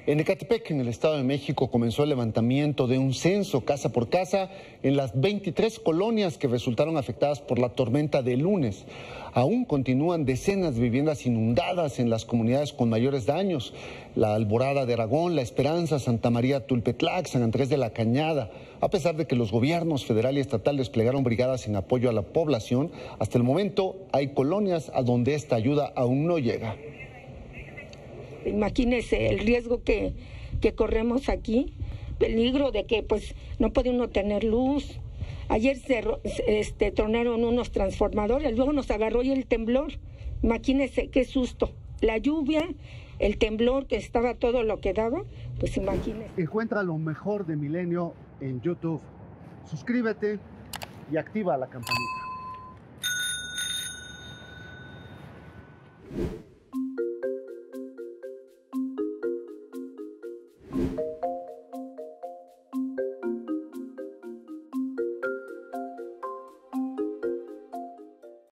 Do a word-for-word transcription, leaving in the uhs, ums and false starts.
En Ecatepec, en el Estado de México, comenzó el levantamiento de un censo casa por casa en las veintitrés colonias que resultaron afectadas por la tormenta de lunes. Aún continúan decenas de viviendas inundadas en las comunidades con mayores daños. La Alborada de Aragón, La Esperanza, Santa María Tulpetlac, San Andrés de la Cañada. A pesar de que los gobiernos federal y estatal desplegaron brigadas en apoyo a la población, hasta el momento hay colonias a donde esta ayuda aún no llega. Imagínese el riesgo que, que corremos aquí, peligro de que pues no puede uno tener luz. Ayer se este, tronaron unos transformadores, luego nos agarró y el temblor. Imagínese qué susto. La lluvia, el temblor, que estaba todo lo que daba, pues imagínese. Encuentra lo mejor de Milenio en YouTube. Suscríbete y activa la campanita.